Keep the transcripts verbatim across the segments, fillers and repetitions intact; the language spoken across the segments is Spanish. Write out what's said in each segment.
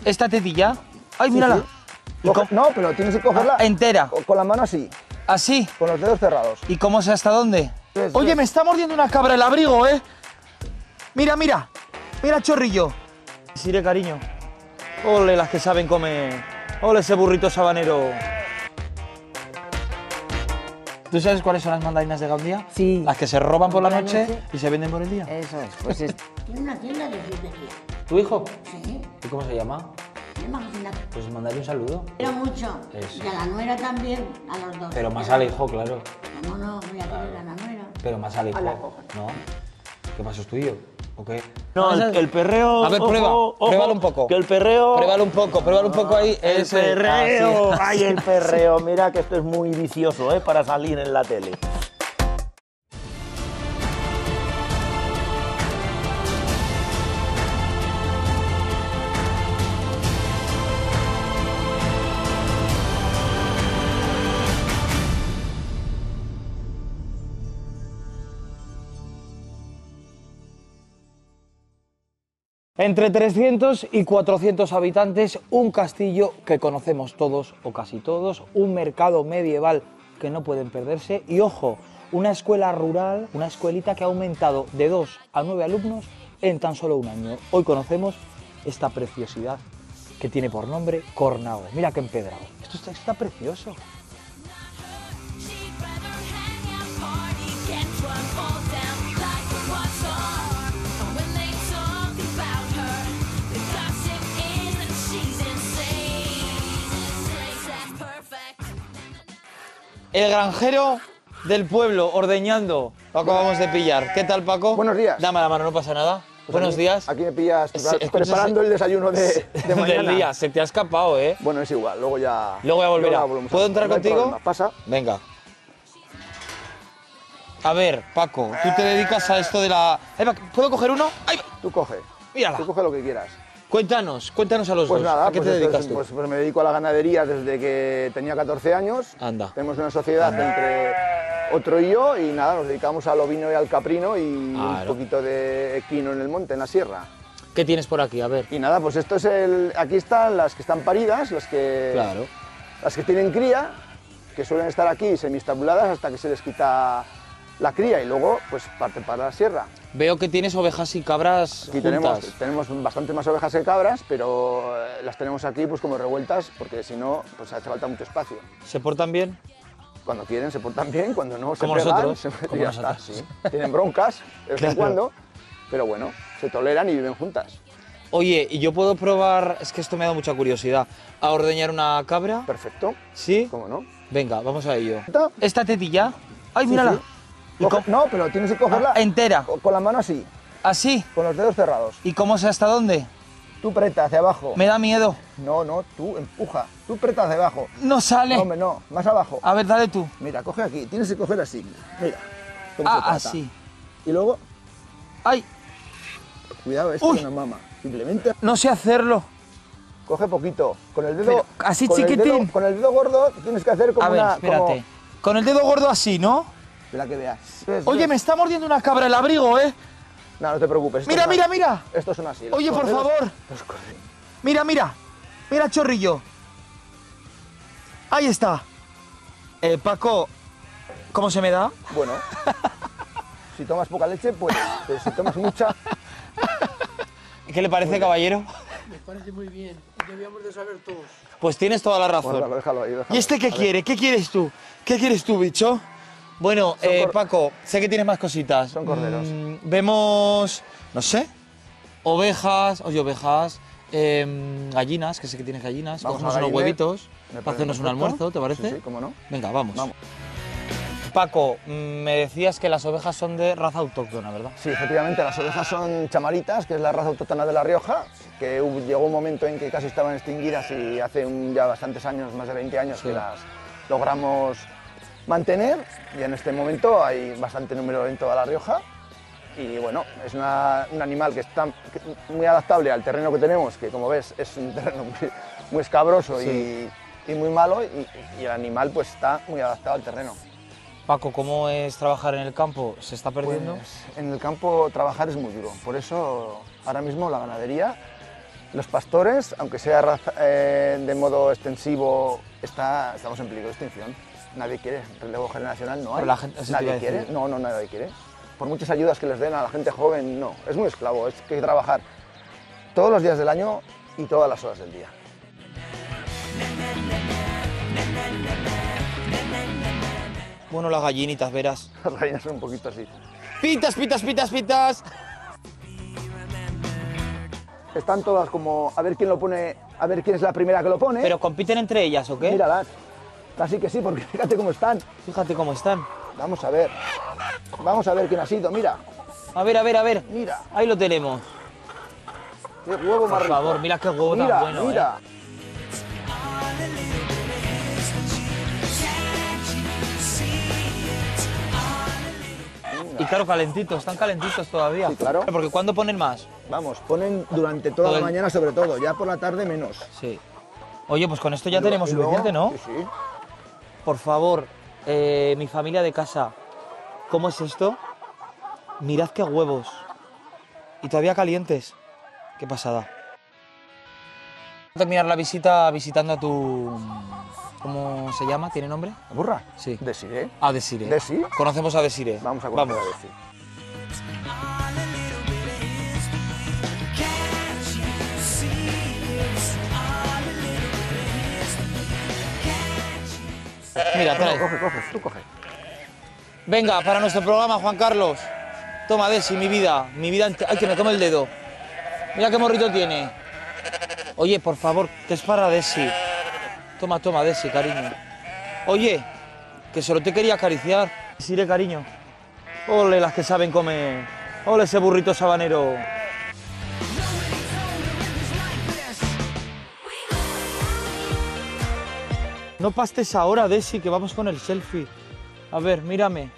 ¿Esta tetilla? ¡Ay, mírala! Sí, sí. Coge, no, pero tienes que cogerla ah, entera. Con, con la mano así. ¿Así? Con los dedos cerrados. ¿Y cómo sé hasta dónde? Pues, Oye, pues. me está mordiendo una cabra el abrigo, ¿eh? Mira, mira. Mira, chorrillo. Sire, cariño. Ole, las que saben comer. Ole, ese burrito sabanero. ¿Tú sabes cuáles son las mandarinas de Gandía? Sí. Las que se roban por la Por la noche, noche. y se venden por el día. Eso es, pues es... Tiene una tienda de frutería. ¿Tu hijo? Sí, ¿Y cómo se llama? se llama Cocina. Pues mandarle un saludo. Quiero mucho. Eso. Y a la nuera también, a los dos. Pero más al hijo, claro. No, no, voy a querer a la nuera. Pero más al hijo. Ala, coja. ¿No? ¿Qué pasó, es tuyo? ¿O qué? No, el, el perreo... A ver, ojo, prueba. ojo, Pruébalo un poco. Que el perreo... Pruébalo un poco, pruébalo un poco ahí. El Ese. perreo, Así. ay, el perreo. Mira que esto es muy vicioso, ¿eh? Para salir en la tele. Entre trescientos y cuatrocientos habitantes, un castillo que conocemos todos o casi todos, un mercado medieval que no pueden perderse y, ojo, una escuela rural, una escuelita que ha aumentado de dos a nueve alumnos en tan solo un año. Hoy conocemos esta preciosidad que tiene por nombre Cornao. Mira qué empedrado. Esto está, está precioso. El granjero del pueblo ordeñando. Lo acabamos de pillar. ¿Qué tal, Paco? Buenos días. Dame la mano, no pasa nada. Pues Buenos aquí, días. Aquí me pillas Se- escucha, preparando se- el desayuno de, de mañana. Del día. Se te ha escapado, ¿eh? Bueno, es igual, luego ya... Luego ya volverá. volvemos a- ¿Puedo entrar no hay contigo? problema, Pasa. Venga. A ver, Paco, tú te dedicas a esto de la... Ahí va, ¿puedo coger uno? Ahí va. Tú coge. Mírala. Tú coge lo que quieras. Cuéntanos, cuéntanos a los Pues dos. nada, ¿A qué pues, te esto dedicas es- tú? pues, pues me dedico a la ganadería desde que tenía catorce años. Anda. Tenemos una sociedad entre otro y yo y nada, nos dedicamos al ovino y al caprino y Claro. un poquito de equino en el monte, en la sierra. ¿Qué tienes por aquí? A ver. Y nada, pues esto es el... Aquí están las que están paridas, las que... Claro. Las que tienen cría, que suelen estar aquí semistabuladas hasta que se les quita la cría y luego pues parten para la sierra. Veo que tienes ovejas y cabras Aquí juntas. tenemos, tenemos bastante más ovejas que cabras, pero eh, las tenemos aquí pues como revueltas porque si no pues hace falta mucho espacio. ¿Se portan bien? Cuando quieren se portan bien, cuando no se Como pegan, nosotros, se- como ya está, nosotros. sí. Tienen broncas de vez en Claro. cuando, pero bueno, se toleran y viven juntas. Oye, ¿y yo puedo probar, es que esto me da mucha curiosidad, a ordeñar una cabra? Perfecto, ¿Sí? ¿cómo no? Venga, vamos a ello. ¿Esta? ¿Esta tetilla? ¡Ay, Sí, mírala! sí. ¿Y Coge- cómo- no, pero tienes que cogerla Ah, entera. co- con la mano así, ¿Así? con los dedos cerrados. ¿Y cómo sé hasta dónde? Tú preta hacia abajo. Me da miedo. No, no, tú empuja. Tú preta hacia abajo. No sale. No, hombre, no, más abajo. A ver, dale tú. Mira, coge aquí, tienes que coger así. Mira. cómo Ah, se trata. así. Y luego, ¡Ay! cuidado, esto Uy. que no mama. Simplemente No sé hacerlo. coge poquito. Con el dedo. Pero, así con el chiquitín. dedo- con el dedo gordo tienes que hacer como A ver, una. espérate. Como, Con el dedo gordo así, ¿no? espera que veas. ¿Ves? Oye, ¿Ves? me está mordiendo una cabra el abrigo, ¿eh? No, no te preocupes. estos Mira, son mira, así. mira. Estos son así. los Oye, por corderos- favor. los corderos. Mira, mira. Mira, chorrillo. Ahí está. Eh, Paco, ¿cómo se me da? Bueno. Si tomas poca leche, pues. Pero si tomas mucha. ¿Qué le parece, caballero? Me parece muy bien. Debíamos de saber todos. Pues tienes toda la razón. Guárdalo, déjalo ahí, déjalo. ¿Y este qué A ver. quiere? ¿Qué quieres tú? ¿Qué quieres tú, bicho? Bueno, Son eh, cor- Paco, sé que tienes más cositas. Son corderos. Mm, vemos, no sé, ovejas, oye, ovejas, em, gallinas, que sé que tienes gallinas. Vamos Cogemos a unos galliner. huevitos Me para parece hacernos un perfecto. almuerzo, ¿te parece? Sí, sí, cómo no. Venga, vamos. Vamos. Paco, mm, me decías que las ovejas son de raza autóctona, ¿verdad? Sí, efectivamente, las ovejas son chamaritas, que es la raza autóctona de La Rioja, que hubo- llegó un momento en que casi estaban extinguidas y hace un- ya bastantes años, más de veinte años, Sí. que las logramos mantener y en este momento hay bastante número en toda La Rioja y bueno, es una- un animal que está que- muy adaptable al terreno que tenemos, que como ves es un terreno muy, muy escabroso Sí. y, y muy malo y, y el animal pues está muy adaptado al terreno. Paco, ¿cómo es trabajar en el campo? ¿Se está perdiendo? Pues, en el campo trabajar es muy duro, por eso ahora mismo la ganadería Los pastores, aunque sea raza, eh, de modo extensivo, está, estamos en peligro de extinción. Nadie quiere, relevo generacional no hay. Pero la gente- eso te iba nadie a decir. quiere, no, no, nadie quiere. Por muchas ayudas que les den a la gente joven, no. Es muy esclavo, es que hay que trabajar todos los días del año y todas las horas del día. Bueno, las gallinitas, verás. Las gallinas son un poquito así. Pitas, pitas, pitas, pitas. Están todas como a ver quién lo pone, a ver quién es la primera que lo pone. ¿Pero compiten entre ellas o qué? Míralas. Casi que sí, porque fíjate cómo están. Fíjate cómo están. Vamos a ver. Vamos a ver quién ha sido, mira. A ver, a ver, a ver. Mira. Ahí lo tenemos. Qué huevo más Por rico. favor, mira qué huevo Mira, tan bueno, mira. Y claro, calentitos, están calentitos todavía. Sí, claro. Porque ¿cuándo ponen más? Vamos, ponen durante toda Todo la el- mañana sobre todo, ya por la tarde menos. Sí. Oye, pues con esto ya Y luego- tenemos y luego- suficiente, ¿no? Sí, sí. Por favor, eh, mi familia de casa, ¿cómo es esto? Mirad qué huevos. Y todavía calientes. Qué pasada. Voy a terminar la visita visitando a tu... ¿Cómo se llama? ¿Tiene nombre? ¿La burra? Sí. Desiré. A Desiree. ¿Desi? Conocemos a Desiree. Vamos a conocer Vamos. a Desi. Mira, No, trae. coge, coge, tú coge. Venga, para nuestro programa, Juan Carlos. Toma, Desi, mi vida. Mi vida... ente- Ay, que me come el dedo. Mira qué morrito tiene. Oye, por favor, que es para Desi. Toma, toma, Desi, cariño. Oye, que solo te quería acariciar. Desiree, cariño. Ole, las que saben comer. Ole, ese burrito sabanero. No pastes ahora, Desi, que vamos con el selfie. A ver, mírame.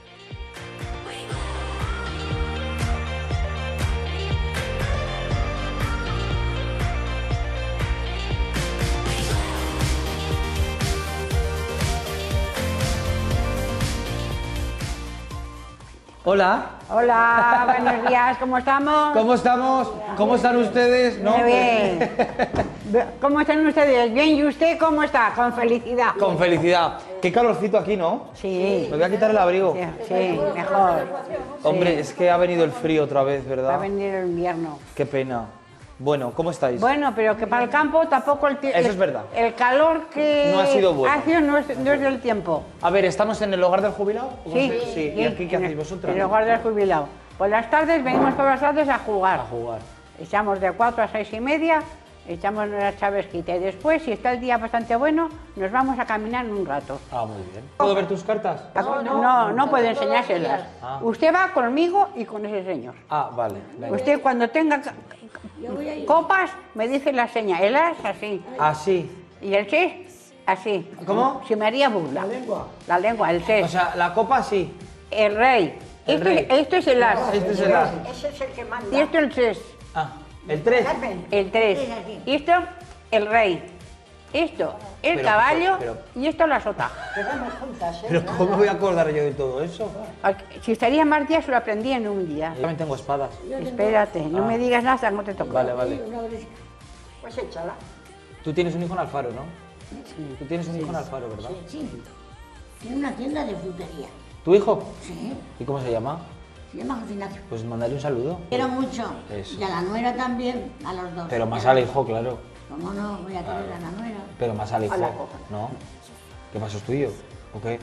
Hola. Hola, buenos días, ¿cómo estamos? ¿Cómo estamos? ¿Cómo están ustedes? ¿No? Muy bien. ¿Cómo están ustedes? Bien, ¿y usted cómo está? Con felicidad. Con felicidad. Qué calorcito aquí, ¿no? Sí. Me voy a quitar el abrigo. Sí, sí, mejor. Hombre, Sí. es que ha venido el frío otra vez, Va a ¿verdad? venir el invierno. Qué pena. Bueno, ¿cómo estáis? Bueno, pero que para el campo tampoco el tiempo. Eso es verdad. El calor que No ha sido bueno. ha sido no es, no es del tiempo. A ver, ¿estamos en el hogar del jubilado? ¿Cómo Sí, se- sí. ¿Y aquí qué en hacéis el- vosotras? En el hogar del jubilado. Por las tardes venimos por las tardes a jugar. A jugar. Echamos de cuatro a seis y media, echamos nuestra chavesquita y después, si está el día bastante bueno, nos vamos a caminar un rato. Ah, muy bien. ¿Puedo ver tus cartas? No, no puede enseñárselas. Ah. Usted va conmigo y con ese señor. Ah, vale. venga. Usted cuando tenga ca- copas me dice la seña. El as así Así. y el ses así. ¿Cómo? Si me haría burla. La lengua. La lengua, el ses. O sea, la copa sí. El rey. El Esto, rey. esto es el as. Este es el as. Ese es el que manda. Y esto el ses. Ah, el tres. El tres. Y esto el rey. Esto el Pero, caballo pero- y esto la sota. Quedamos juntas, ¿eh? Pero ¿cómo me voy a acordar yo de todo eso? Si estaría más días, lo aprendí en un día. Yo también tengo espadas. Espérate, no me digas nada, no te toca. Vale, vale. Una vez- Pues échala. Tú tienes un hijo en Alfaro, ¿no? Tú tienes un hijo en Alfaro, ¿verdad? Sí. Tiene una tienda de frutería. ¿Tu hijo? Sí. ¿Y cómo se llama? Se llama José Ignacio. Pues mandale un saludo. Quiero mucho. Eso. Y a la nuera también, a los dos. Pero más al hijo, claro. ¿Cómo no? Voy a querer a la nuera. Pero más al hijo. la coja. ¿No? ¿Qué pasó es tuyo? ¿O qué?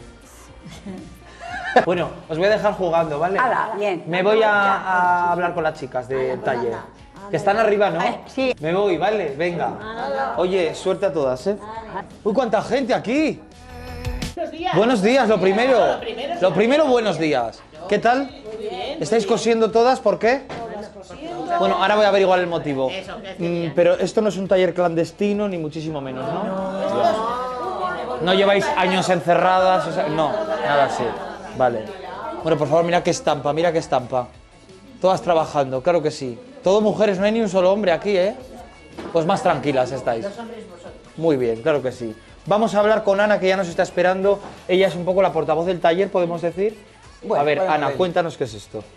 Bueno, os voy a dejar jugando, ¿vale? Hala, bien. Me voy a, a hablar con las chicas del Hala, pues taller. anda, anda. Que están arriba, ¿no? Ay, sí. Me voy, ¿vale? Venga. Oye, suerte a todas, ¿eh? Uy, cuánta gente aquí. Buenos días. Buenos días, lo primero. Lo primero, buenos días. ¿Qué tal? Muy bien. ¿Estáis cosiendo todas? ¿Por qué? Bueno, ahora voy a averiguar el motivo. Mm, pero esto no es un taller clandestino, ni muchísimo menos, ¿no? No lleváis años encerradas, o sea, no, nada así. Vale. Bueno, por favor, mira qué estampa, mira qué estampa. Todas trabajando, claro que sí. Todo mujeres, no hay ni un solo hombre aquí, ¿eh? Pues más tranquilas estáis. Muy bien, claro que sí. Vamos a hablar con Ana, que ya nos está esperando. Ella es un poco la portavoz del taller, podemos decir. Bueno, a ver, bueno, Ana, bueno. cuéntanos qué es esto.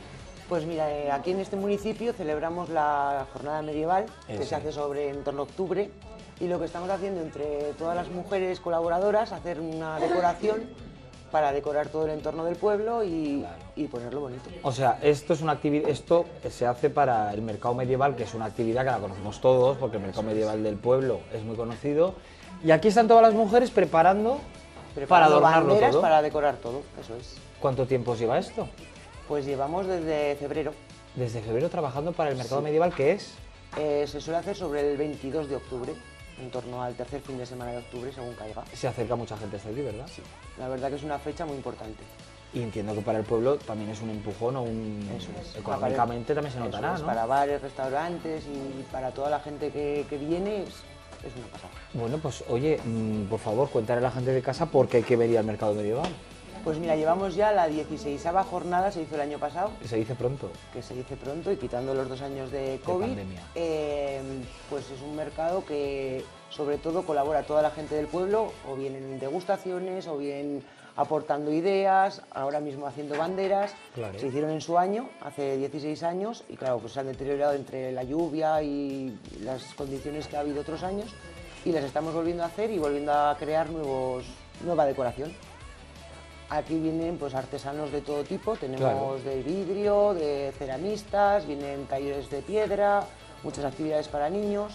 Pues mira, eh, aquí en este municipio celebramos la jornada medieval, que Ese. se hace sobre en torno a octubre, y lo que estamos haciendo entre todas las mujeres colaboradoras, hacer una decoración para decorar todo el entorno del pueblo y, y ponerlo bonito. O sea, esto es una actividad, esto se hace para el mercado medieval, que es una actividad que la conocemos todos, porque el mercado medieval del pueblo es muy conocido. Y aquí están todas las mujeres preparando, para Preparando adornarlo banderas todo. para decorar todo, eso es. ¿Cuánto tiempo os lleva esto? Pues llevamos desde febrero. Desde febrero trabajando para el mercado medieval, que es... Eh, se suele hacer sobre el veintidós de octubre, en torno al tercer fin de semana de octubre, según caiga. Se acerca mucha gente hasta aquí, ¿verdad? Sí, la verdad que es una fecha muy importante. Y entiendo que para el pueblo también es un empujón o un... Eso es. Económicamente también se Eso notará, es, ¿no? Para bares, restaurantes y para toda la gente que, que viene es, es una pasada. Bueno, pues oye, mmm, por favor, cuéntale a la gente de casa por qué hay que venir al mercado medieval. Pues mira, llevamos ya la dieciseisava jornada, se hizo el año pasado, Se dice pronto. que se dice pronto y quitando los dos años de COVID, pandemia. eh, pues es un mercado que sobre todo colabora toda la gente del pueblo, o bien en degustaciones, o bien aportando ideas, ahora mismo haciendo banderas. Claro. Se hicieron en su año, hace dieciséis años, y claro, pues se han deteriorado entre la lluvia y las condiciones que ha habido otros años, y las estamos volviendo a hacer y volviendo a crear nuevos, nueva decoración. Aquí vienen pues artesanos de todo tipo, tenemos Claro. de vidrio, de ceramistas, vienen talleres de piedra, muchas actividades para niños.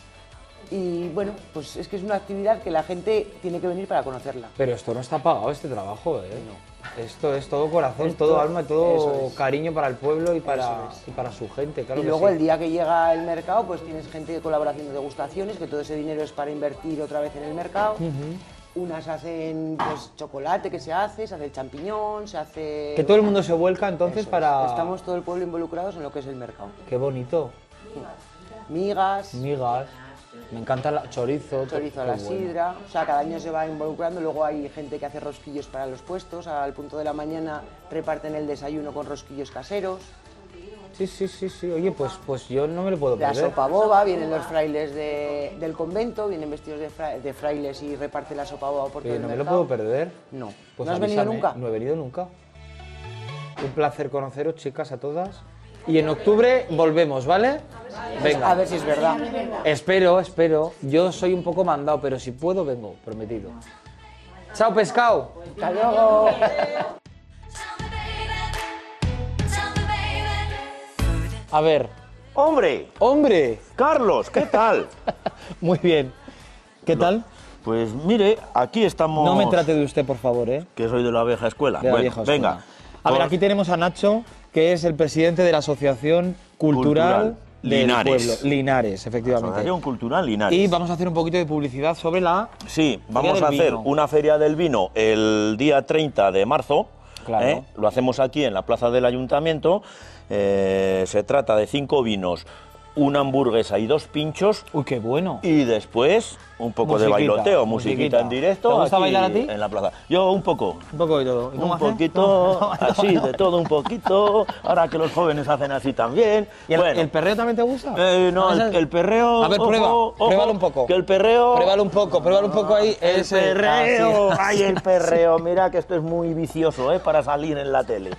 Y bueno, pues es que es una actividad que la gente tiene que venir para conocerla. Pero esto no está pagado, este trabajo, ¿eh? No. Esto es todo corazón, Esto- todo alma, todo eso es. cariño para el pueblo y para, Eso es. y para su gente, claro Y que luego sí. el día que llega el mercado, pues tienes gente que colabora haciendo degustaciones, que todo ese dinero es para invertir otra vez en el mercado. Unas hacen pues chocolate que se hace, se hace el champiñón, se hace... Que todo el mundo se vuelca entonces Eso es. para... Estamos todo el pueblo involucrados en lo que es el mercado. Qué bonito. Migas, Migas. Me encanta el chorizo. chorizo a qué la bueno. sidra, o sea, cada año se va involucrando, luego hay gente que hace rosquillos para los puestos, al punto de la mañana reparten el desayuno con rosquillos caseros, Sí, sí, sí, sí. Oye, pues, pues yo no me lo puedo la perder. sopa boba, vienen los frailes de- del convento, vienen vestidos de, fra- de frailes y reparten la sopa boba por todo Oye, el no me lo mercado. puedo perder. No, Pues ¿no has venido avísame. nunca? No he venido nunca. Un placer conoceros, chicas, a todas. Y en octubre volvemos, ¿vale? Venga. A ver si es verdad. Espero, espero. Yo soy un poco mandado, pero si puedo, vengo, prometido. Chao, pescado. Hasta luego. A ver, ¡Hombre! hombre. Carlos, ¿qué tal? Muy bien. ¿Qué tal? Pues mire, aquí estamos... No me trate de usted, por favor, ¿eh? Que soy de la vieja escuela. De la Bueno, vieja escuela. venga. A ver, Por- aquí tenemos a Nacho, que es el presidente de la Asociación Cultural, Cultural del Linares. Pueblo. Linares, efectivamente. Asociación Cultural Linares. Y vamos a hacer un poquito de publicidad sobre la... Sí, vamos del a hacer vino. una feria del vino el día treinta de marzo. Claro. ¿eh? Lo hacemos aquí en la plaza del ayuntamiento. Eh, se trata de cinco vinos, una hamburguesa y dos pinchos. Uy, qué bueno. Y después un poco Musiquita, de bailoteo, musiquita, musiquita. en directo. ¿Te gusta aquí bailar a ti? En la plaza. Yo un poco. Un poco de todo. ¿Y cómo Un hace? poquito, Toma, toma, así, toma. de todo un poquito. Ahora que los jóvenes hacen así también. ¿Y el, Bueno. el perreo también te gusta? Eh, no, ¿Esa- el, el perreo... A ver, prueba, ojo, ojo, pruébalo un poco. Que el perreo... Pruébalo un poco, pruébalo un poco ahí. El Ese, perreo, así. ay, el perreo, mira que esto es muy vicioso, ¿eh? Para salir en la tele.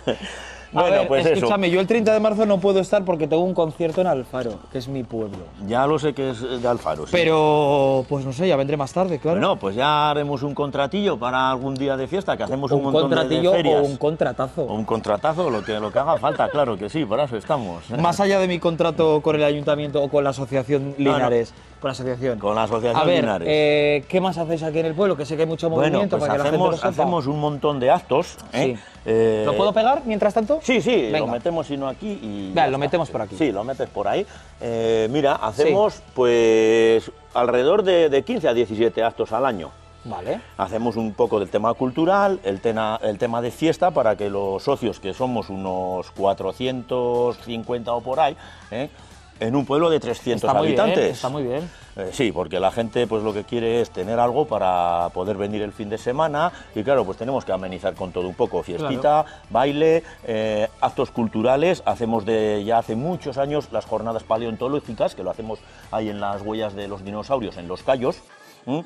A Bueno, ver, pues eso. escúchame, yo el treinta de marzo no puedo estar porque tengo un concierto en Alfaro, que es mi pueblo. Ya lo sé que es de Alfaro, sí. Pero, pues no sé, ya vendré más tarde, claro. Bueno, pues ya haremos un contratillo para algún día de fiesta, que hacemos un, un montón de- de contratillo ferias. o un contratazo. O un contratazo, lo que, lo que haga falta, claro que sí, para eso estamos. ¿eh? Más allá de mi contrato con el ayuntamiento o con la asociación No, no. Linares, con la asociación. Con la asociación A ver, Linares. eh, ¿qué más hacéis aquí en el pueblo? Que sé que hay mucho Bueno, movimiento pues para que la hacemos, gente lo sepa. hacemos un montón de actos. ¿eh? Sí. Eh, ¿Lo puedo pegar mientras tanto? Sí, sí, Venga. lo metemos sino aquí y... Vale, ya lo está. metemos por aquí. Sí, lo metes por ahí. Eh, mira, hacemos pues alrededor de, de quince a diecisiete actos al año. Vale. Hacemos un poco del tema cultural, el tema, el tema de fiesta, para que los socios, que somos unos cuatrocientos cincuenta o por ahí, ¿eh? en un pueblo de trescientos Está muy habitantes. bien, está muy bien. Eh, sí, porque la gente pues lo que quiere es tener algo para poder venir el fin de semana y claro, pues tenemos que amenizar con todo un poco, fiestita, baile, eh, actos culturales. Hacemos de ya hace muchos años las jornadas paleontológicas, que lo hacemos ahí en las huellas de los dinosaurios, en Los Cayos. ¿m?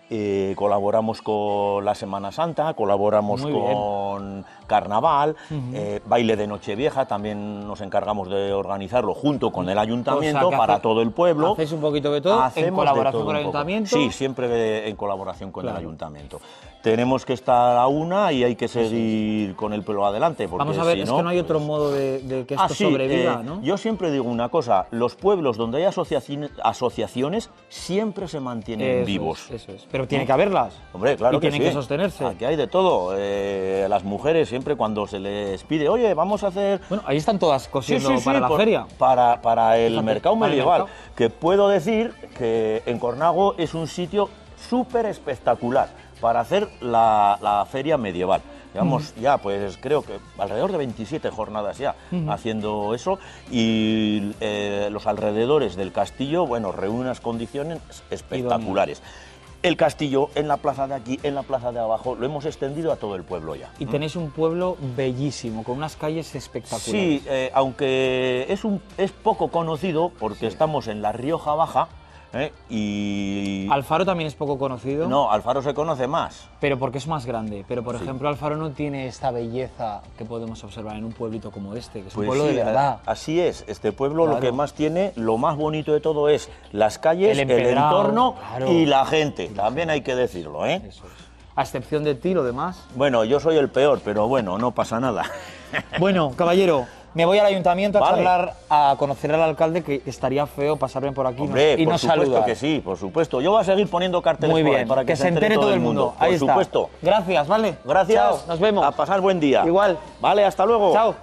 eh, colaboramos con la Semana Santa, colaboramos Muy con Carnaval, uh-huh. eh, baile de Nochevieja, también nos encargamos de organizarlo junto con el ayuntamiento, o sea, para hace, todo el pueblo. Hacéis un poquito de todo, Hacemos en colaboración todo con el ayuntamiento. Sí, siempre de, en colaboración con claro. el ayuntamiento. Tenemos que estar a una y hay que seguir sí. con el pelo adelante. Porque Vamos a ver, si es no, que no hay otro pues... modo de, de que esto ah, sí, sobreviva, eh, ¿no? Yo siempre digo una cosa, los pueblos donde hay asociaciones, asociaciones siempre se mantienen eso vivos. Es, eso es. Pero tiene que haberlas. Hombre, claro y que tienen sí. que sostenerse. Aquí hay de todo. Eh, las mujeres siempre cuando se les pide, oye, vamos a hacer... Bueno, ahí están todas cosiendo sí, sí, para sí, la por, feria. Para, para el Fíjate, mercado para el medieval. mercado. Que puedo decir que en Cornago es un sitio súper espectacular para hacer la, la feria medieval. Llevamos uh-huh. ya, pues creo que alrededor de veintisiete jornadas ya uh-huh. haciendo eso y eh, los alrededores del castillo, bueno, reúnen unas condiciones espectaculares. El castillo en la plaza de aquí, en la plaza de abajo, lo hemos extendido a todo el pueblo ya. Y tenéis un pueblo bellísimo, con unas calles espectaculares. Sí, eh, aunque es, un, es poco conocido porque sí. estamos en la Rioja Baja, ¿Eh? Y... Alfaro también es poco conocido. No, Alfaro se conoce más. Pero porque es más grande. Pero, por sí. ejemplo, Alfaro no tiene esta belleza que podemos observar en un pueblito como este, que es pues un pueblo sí, de verdad. Así es. Este pueblo claro. lo que más tiene, lo más bonito de todo es las calles, el, el entorno claro. y la gente. También hay que decirlo, ¿eh? Eso es. A excepción de ti, lo demás. Bueno, yo soy el peor, pero bueno, no pasa nada. Bueno, caballero, me voy al ayuntamiento vale. a charlar, a conocer al alcalde, que estaría feo pasarme por aquí. Hombre, y por nos supuesto saludar. que sí, por supuesto. Yo voy a seguir poniendo carteles Muy por bien, ahí para que, que se entere todo el mundo. mundo. Ahí por está. supuesto. Gracias, ¿vale? Gracias. Chao, nos vemos. A pasar buen día. Igual. Vale, hasta luego. Chao.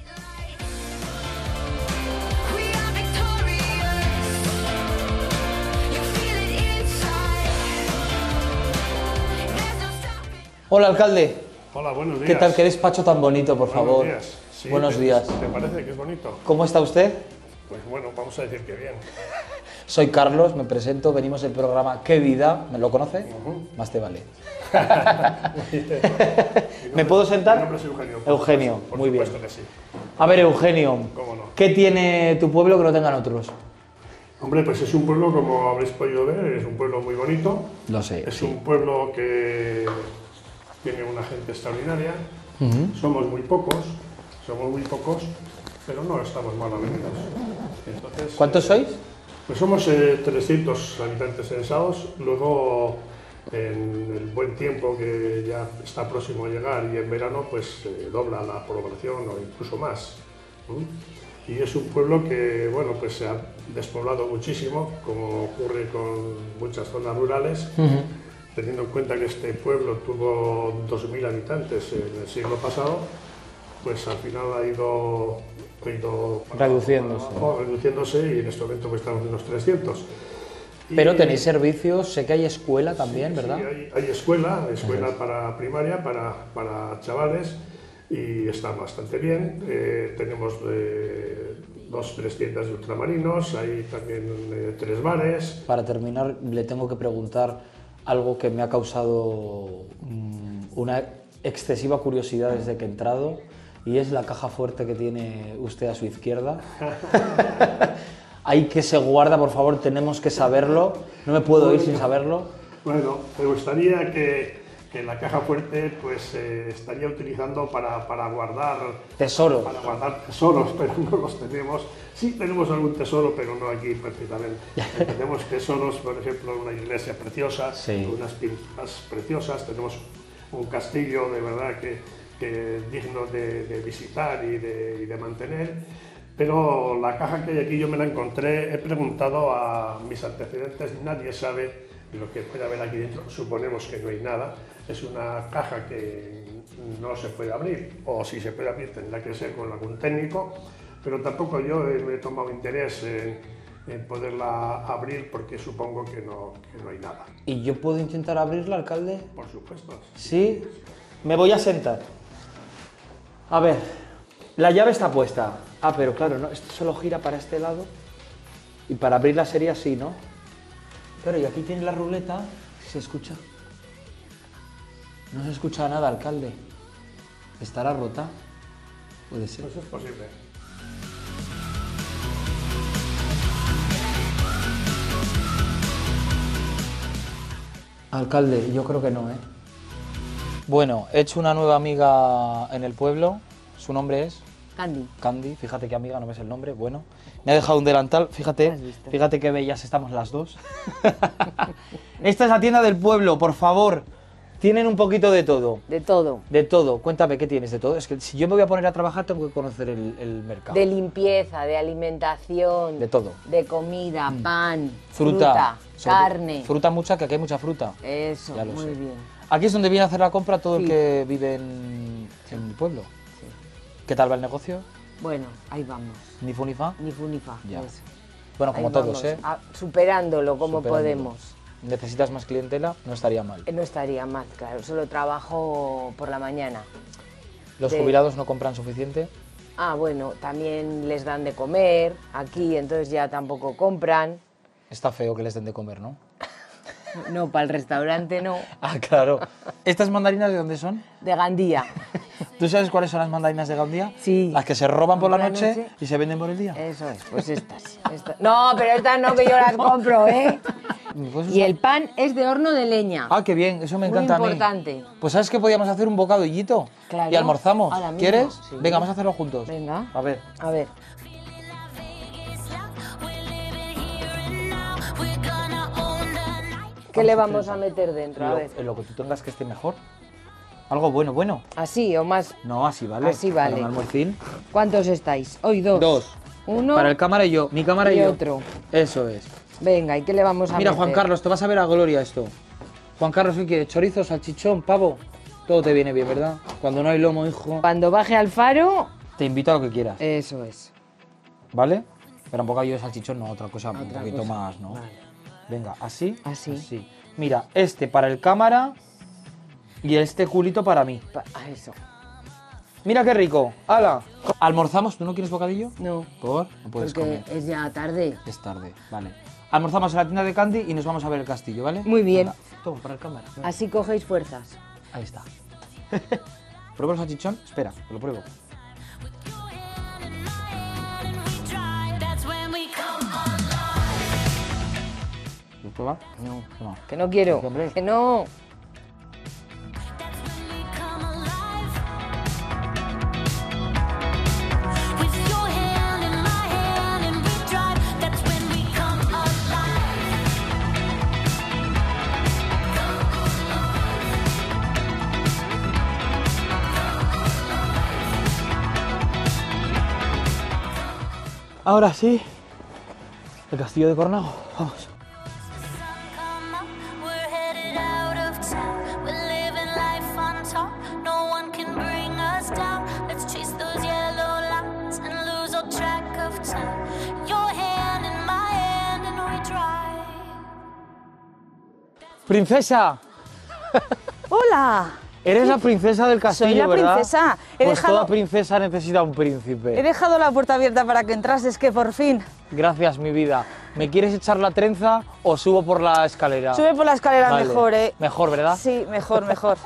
Hola, alcalde. Hola, buenos días. ¿Qué tal? ¿Qué despacho tan bonito, por buenos favor? Días. Sí, buenos te, días. ¿Te parece que es bonito? ¿Cómo está usted? Pues bueno, vamos a decir que bien. Soy Carlos, me presento, venimos del programa ¿Qué vida? ¿Me lo conoce? Uh-huh. Más te vale. ¿Me puedo sentar? Mi nombre es Eugenio. Eugenio, por muy bien. Que sí. A ver, Eugenio, ¿Cómo no? ¿qué tiene tu pueblo que no tengan otros? Hombre, pues es un pueblo, como habréis podido ver, es un pueblo muy bonito. Lo sé. Es sí. un pueblo que tiene una gente extraordinaria. Uh-huh. Somos muy pocos, somos muy pocos, pero no estamos mal avenidos. Entonces, ¿Cuántos eh, sois? Pues somos eh, trescientos habitantes censados. Luego, en el buen tiempo que ya está próximo a llegar y en verano, pues eh, dobla la población o incluso más. ¿Mm? Y es un pueblo que, bueno, pues se ha despoblado muchísimo, como ocurre con muchas zonas rurales. Uh-huh. Teniendo en cuenta que este pueblo tuvo dos mil habitantes en el siglo pasado, pues al final ha ido, ha ido reduciéndose. Abajo, reduciéndose y en este momento pues estamos en unos trescientos. Pero y, tenéis servicios, sé que hay escuela también, sí, ¿verdad? Sí, hay, hay escuela, escuela uh-huh. para primaria, para, para chavales, y está bastante bien. Eh, tenemos eh, dos, tres tiendas de ultramarinos, hay también eh, tres bares. Para terminar, le tengo que preguntar algo que me ha causado mmm, una excesiva curiosidad desde que he entrado, y es la caja fuerte que tiene usted a su izquierda. Ahí que se guarda, por favor, tenemos que saberlo. No me puedo ir sin saberlo. Bueno, me gustaría que, que la caja fuerte pues eh, estaría utilizando para, para guardar tesoros. Para guardar tesoros, pero no los tenemos. Sí tenemos algún tesoro, pero no aquí precisamente. Tenemos tesoros, por ejemplo, una iglesia preciosa, sí. unas pinturas preciosas, tenemos un castillo de verdad que, que es digno de, de visitar y de, y de mantener. Pero la caja que hay aquí yo me la encontré, he preguntado a mis antecedentes, nadie sabe lo que puede haber aquí dentro, suponemos que no hay nada. Es una caja que no se puede abrir, o si se puede abrir tendrá que ser con algún técnico, pero tampoco yo me he tomado interés en, en poderla abrir porque supongo que no, que no hay nada. ¿Y yo puedo intentar abrirla, alcalde? Por supuesto. ¿Sí? Me voy a sentar. A ver, la llave está puesta. Ah, pero claro, no, esto solo gira para este lado y para abrirla sería así, ¿no? Claro, y aquí tiene la ruleta, ¿se escucha? No se escucha nada, alcalde. ¿Estará rota? Puede ser. Eso es posible. Alcalde, yo creo que no, ¿eh? Bueno, he hecho una nueva amiga en el pueblo. Su nombre es... Candy. Candy, fíjate qué amiga, no ves el nombre. Bueno, me ha dejado un delantal, fíjate, fíjate qué bellas estamos las dos. Esta es la tienda del pueblo, por favor. Tienen un poquito de todo. De todo. De todo. Cuéntame, ¿qué tienes de todo? Es que si yo me voy a poner a trabajar tengo que conocer el, el mercado. De limpieza, de alimentación. De todo. De comida, pan, Fruta. fruta, carne. Fruta mucha, que aquí hay mucha fruta. Eso, Ya lo muy sé. bien. Aquí es donde viene a hacer la compra todo Sí. el que vive en, en el pueblo. Sí. ¿Qué tal va el negocio? Bueno, ahí vamos. ¿Ni fu ni fa? Ni fu ni fa. Ya. eso. Bueno, como Ahí todos, vamos, ¿eh? a- superándolo como Superándolo. podemos. ¿Necesitas más clientela? No estaría mal. Eh, No estaría mal, claro. Solo trabajo por la mañana. ¿Los de- jubilados no compran suficiente? Ah, bueno, también les dan de comer aquí, entonces ya tampoco compran. Está feo que les den de comer, ¿no? No, para el restaurante no. Ah, claro. ¿Estas mandarinas de dónde son? De Gandía. ¿Tú sabes cuáles son las mandarinas de Gandía? Sí. Las que se roban por la, Por la noche, noche. y se venden por el día. Eso es, pues estas. estas. No, pero estas no, que yo las compro, ¿eh? ¿Me puedes Y usar? el pan es de horno de leña. Ah, qué bien, eso me Muy encanta a mí. importante. Pues ¿sabes que podíamos hacer un bocadillito? Claro. Y almorzamos. Ahora mismo, ¿Quieres? sí. Venga, vamos a hacerlo juntos. Venga. A ver. A ver. ¿Qué le vamos a meter dentro? A Lo, ver. en lo que tú tengas que esté mejor. Algo bueno, bueno. Así o más. No, así vale. Así Para vale. un almuercín. ¿Cuántos estáis? Hoy dos. Dos. Uno. Para el cámara y yo. Mi cámara y, y yo. otro. Eso es. Venga, ¿y qué le vamos a Mira, meter? Juan Carlos, te vas a ver a Gloria esto. Juan Carlos, ¿qué quieres? ¿Chorizo, salchichón, pavo? Todo te viene bien, ¿verdad? Cuando no hay lomo, hijo, Cuando baje al faro, te invito a lo que quieras. eso es. ¿Vale? Pero un bocadillo de salchichón, no, otra cosa, un Otra poquito cosa. más, ¿no? Vale. Venga, así. Así. Mira, este para el cámara y este culito para mí. Pa- ah, eso. Mira qué rico. ¡Hala! ¿Almorzamos? ¿Tú no quieres bocadillo? No, ¿Por? No puedes porque comer. es ya tarde. Es tarde, vale. Almorzamos en la tienda de Candy y nos vamos a ver el castillo, ¿vale? Muy bien. Venga, toma, para el cámara. Venga. Así cogéis fuerzas. Ahí está. ¿Pruebo el salchichón? Espera, que lo pruebo. ¿Lo pruebas? No, No. que no quiero. Hombre. Que no. Ahora sí, el castillo de Cornago. Vamos. ¡Princesa! ¡Hola! Eres la princesa del castillo, Soy la ¿verdad? princesa. He Pues dejado- toda princesa necesita un príncipe. He dejado la puerta abierta para que entrases, que por fin. Gracias, mi vida. ¿Me quieres echar la trenza o subo por la escalera? Sube por la escalera Vale. mejor, ¿eh? Mejor, ¿verdad? Sí, mejor, mejor.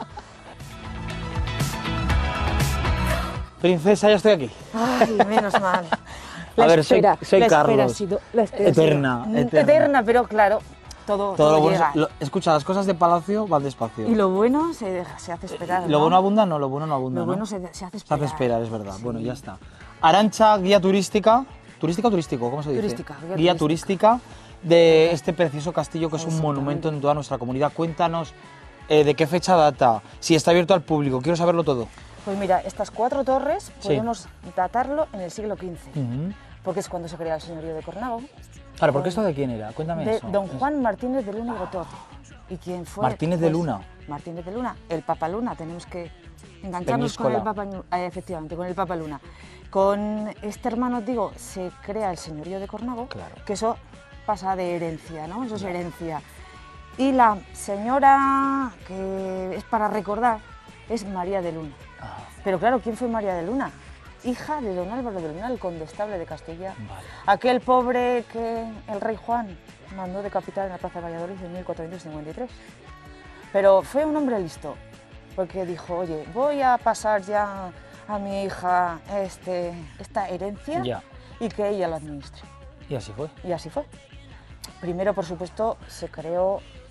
Princesa, ya estoy aquí. Ay, menos mal. La A ver, soy- espera, soy la espera Carlos. ha sido- la espera ha sido- Eterna, Mm, eterna. Eterna, pero claro, todo, Todo todo lo bueno, llega. lo- escucha, las cosas de palacio van despacio. Y lo bueno se, deja- se hace esperar. ¿Lo ¿no? bueno abunda? No, lo bueno no abunda. Lo ¿no? bueno se, se hace Se esperar. hace esperar, es verdad. Bueno, ya está. Arancha, guía turística. ¿Turística o turístico? ¿Cómo se dice? Turística, guía Guía turística de este precioso castillo que es un Exactamente. monumento en toda nuestra comunidad. Cuéntanos eh, de qué fecha data, si está abierto al público. Quiero saberlo todo. Pues mira, estas cuatro torres Sí. podemos datarlo en el siglo quince, Ujú. porque es cuando se crea el señorío de Cornago, Claro, ¿por qué esto de quién era? Cuéntame de eso. don Es- Juan Martínez de Luna y Gotor. ¿Y quién fue? Martínez de Pues, Luna. Martínez de Luna, el Papa Luna, tenemos que engancharnos con Peñíscola. el Papa, Ñu- eh, efectivamente, con el Papa Luna. Con este hermano, digo, se crea el señorío de Cornago, Claro. que eso pasa de herencia, ¿no? Eso es herencia. Y la señora que es para recordar es María de Luna. Ah, Pero claro, ¿quién fue María de Luna? Hija de don Álvaro de Luna, el condestable de Castilla. vale. Aquel pobre que el rey Juan mandó decapitar en la plaza de Valladolid en mil cuatrocientos cincuenta y tres. Pero fue un hombre listo, porque dijo, oye, voy a pasar ya a mi hija este, esta herencia Ya. y que ella lo administre. Y así fue. Y así fue. Primero, por supuesto, se creó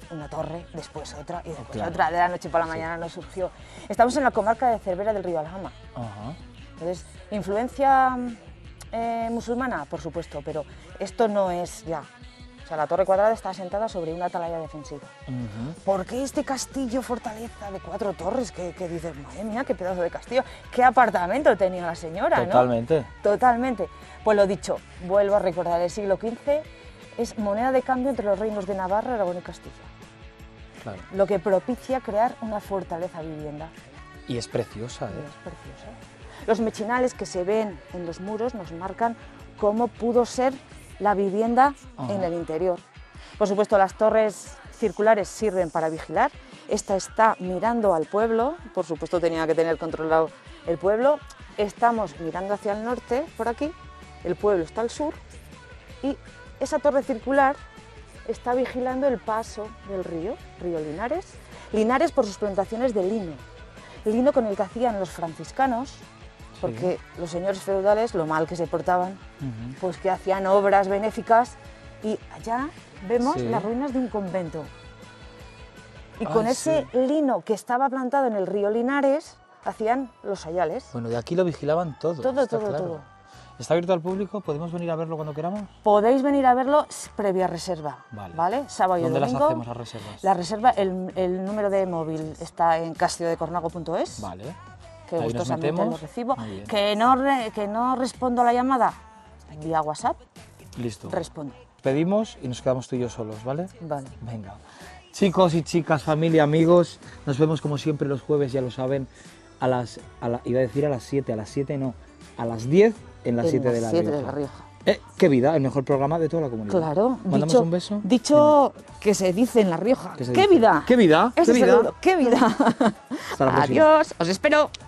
una torre, después otra y después Claro. otra. De la noche para la mañana nos surgió. Estamos en la comarca de Cervera del Río Alhama. Ajá. Entonces, ¿influencia eh, musulmana? Por supuesto, pero esto no es ya. O sea, la torre cuadrada está asentada sobre una atalaya defensiva. Ujú. ¿Por qué este castillo fortaleza de cuatro torres? Que, que dices, madre mía, qué pedazo de castillo. ¿Qué apartamento tenía la señora? ¿no? Totalmente. Totalmente. Pues lo dicho, vuelvo a recordar, el siglo quince es moneda de cambio entre los reinos de Navarra, Aragón y Castilla. Claro. Lo que propicia crear una fortaleza vivienda. Y es preciosa, Y ¿eh? es preciosa. Los mechinales que se ven en los muros nos marcan cómo pudo ser la vivienda Ajá. en el interior. Por supuesto, las torres circulares sirven para vigilar. Esta está mirando al pueblo, por supuesto tenía que tener controlado el pueblo. Estamos mirando hacia el norte, por aquí, el pueblo está al sur y esa torre circular está vigilando el paso del río, río Linares. Linares por sus plantaciones de lino, lino con el que hacían los franciscanos, porque los señores feudales, lo mal que se portaban, Ujú. pues que hacían obras benéficas y allá vemos Sí. las ruinas de un convento. Y Ay, con ese sí. lino que estaba plantado en el río Linares, hacían los sayales. Bueno, de aquí lo vigilaban todo. Todo, está todo, claro. todo. ¿Está abierto al público? ¿Podemos venir a verlo cuando queramos? Podéis venir a verlo s- previa reserva, Vale. ¿vale? Sábado y ¿Dónde las domingo. hacemos las reservas? La reserva, el, el número de móvil está en castiodecornago punto es. Vale. Que Ahí nos gustosamente lo metemos. recibo. Muy bien. Que no, re- que no respondo a la llamada, vía WhatsApp, Listo. respondo. Pedimos y nos quedamos tú y yo solos, ¿vale? Vale. Venga. Chicos y chicas, familia, amigos, nos vemos como siempre los jueves, ya lo saben, a las, a la- iba a decir a las siete, a las siete no, a las diez en las En siete de las la siete Rioja. de La Rioja. Eh, qué vida, el mejor programa de toda la comunidad. Claro. ¿Mandamos dicho, un beso? Dicho que se dice en La Rioja. ¿Qué se ¡Qué dice? vida! ¿Qué vida? Eso ¿Qué vida? seguro, ¡qué vida! Hasta la próxima. Adiós, os espero.